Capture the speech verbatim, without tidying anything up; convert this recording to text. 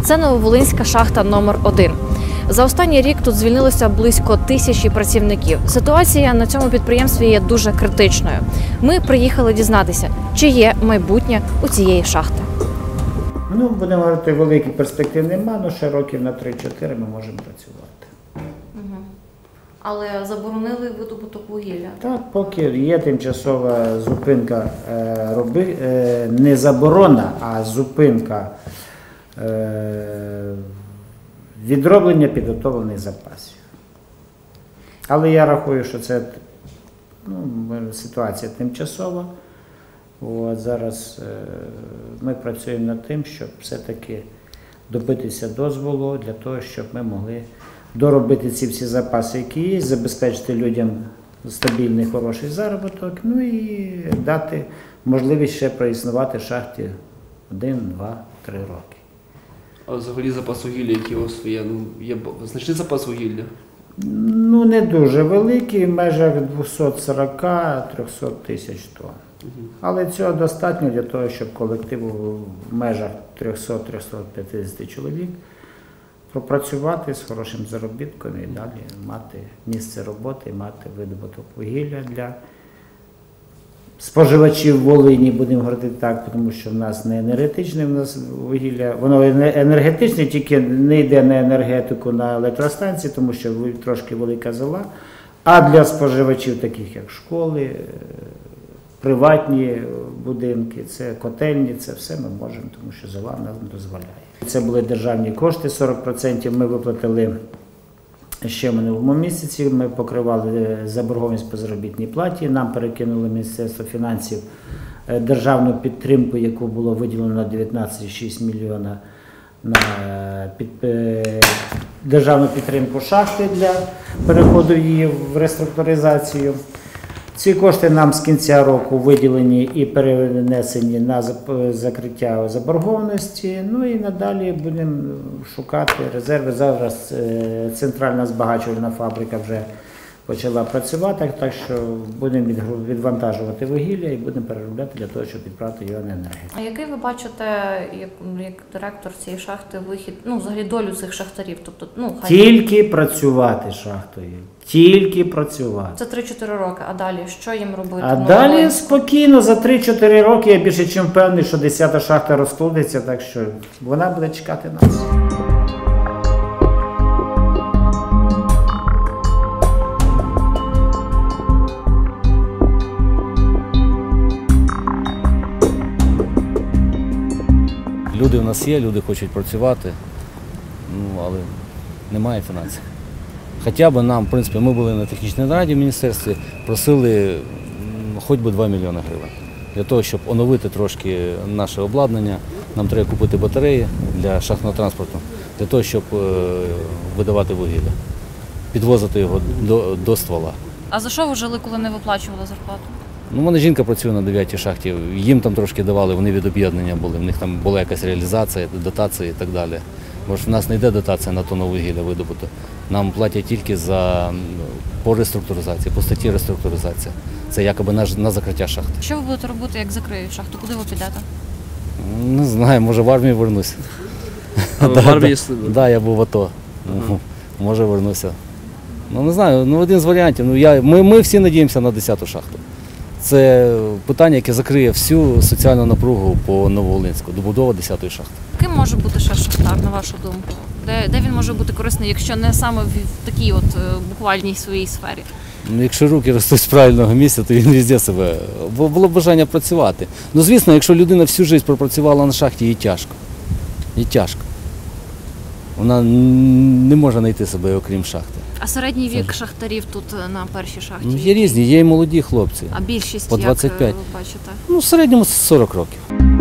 Це Нововолинська шахта номер один. За останній рік тут звільнилося близько тисячі працівників. Ситуація на цьому підприємстві є дуже критичною. Ми приїхали дізнатися, чи є майбутнє у цієї шахти. Ну, будемо говорити, великих перспектив немає, але ще років на три-чотири ми можемо працювати. Угу. Але заборонили видобуток вугілля? Так, поки є тимчасова зупинка, е, роби, е, не заборона, а зупинка е, відроблення підготовлених запасів. Але я рахую, що це ну, ситуація тимчасова. От, зараз е, ми працюємо над тим, щоб все-таки добитися дозволу для того, щоб ми могли доробити ці всі запаси, які є, забезпечити людям стабільний, хороший заробіток, ну і дати можливість ще проіснувати шахті один, два, три роки. А взагалі запас вугілля, який у вас є? Ну, є значний запас вугілля? Ну, не дуже великий, в межах двісті сорок - триста тисяч тонн. Угу. Але цього достатньо для того, щоб колективу в межах триста - триста п'ятдесят чоловік пропрацювати з хорошим заробітком і далі мати місце роботи, мати видобуток вугілля для споживачів Волині, будемо говорити так, тому що в нас не енергетичне в нас вугілля, воно енергетичне, тільки не йде на енергетику, на електростанції, тому що трошки велика зола, а для споживачів таких як школи, приватні будинки, це котельні, це все ми можемо, тому що зола нам дозволяє. Це були державні кошти, сорок відсотків ми виплатили ще в минулому місяці, ми покривали заборгованість по заробітній платі, нам перекинули Міністерство фінансів державну підтримку, яку було виділено на дев'ятнадцять цілих шість мільйона на під, державну підтримку шахти для переходу її в реструктуризацію. Ці кошти нам з кінця року виділені і перенесені на закриття заборгованості, ну і надалі будемо шукати резерви. Зараз центральна збагачувальна фабрика вже почала працювати, так що будемо відвантажувати вугілля і будемо переробляти для того, щоб відправити його на енергетику. А який ви бачите, як, як директор цієї шахти, вихід, ну взагалі долю цих шахтарів? Тобто, ну, хай... Тільки працювати шахтою, тільки працювати. Це три-чотири роки, а далі що їм робити? А ну, далі але... спокійно, за три-чотири роки я більше чим впевнений, що десята шахта розкладеться, так що вона буде чекати нас. Люди в нас є, люди хочуть працювати, ну, але немає фінансів. Хоча б нам, в принципі, ми були на технічній нараді в міністерстві, просили хоч би два мільйони гривень. Для того, щоб оновити трошки наше обладнання, нам треба купити батареї для шахтного транспорту, для того, щоб видавати вугілля, підвозити його до, до ствола. А за що ви жили, коли не виплачували зарплату? Ну, у мене жінка працює на дев'ятій шахті, їм там трошки давали, вони від об'єднання були, в них там була якась реалізація, дотації і так далі. Бо ж в нас не йде дотація на тонну вугілля видобуту. Нам платять тільки за, по реструктуризації, по статті реструктуризація. Це якоби на, на закриття шахти. Що ви будете робити, як закриють шахту? Куди ви підете? Не знаю, може в армію вернуся. А в армії служили? Так, я був в АТО. Ага. Може вернуся. Ну не знаю, ну один з варіантів. Ну, я, ми, ми всі надіємося на десяту шахту. Це питання, яке закриє всю соціальну напругу по Нововолинську, добудова десятої шахти. Ким може бути ще шахтар, на вашу думку? Де, де він може бути корисний, якщо не саме в, в такій от буквальній своїй сфері? Ну, якщо руки ростуть з правильного місця, то він везде себе. Бо було бажання працювати. Ну, звісно, якщо людина всю життя пропрацювала на шахті, їй тяжко. Їй тяжко. Вона не може знайти себе, окрім шахти. А середній вік шахтарів тут на першій шахті? Ну, є різні, є і молоді хлопці. А більшість, по двадцять п'ять. Як ви бачите? Ну, в середньому сорок років.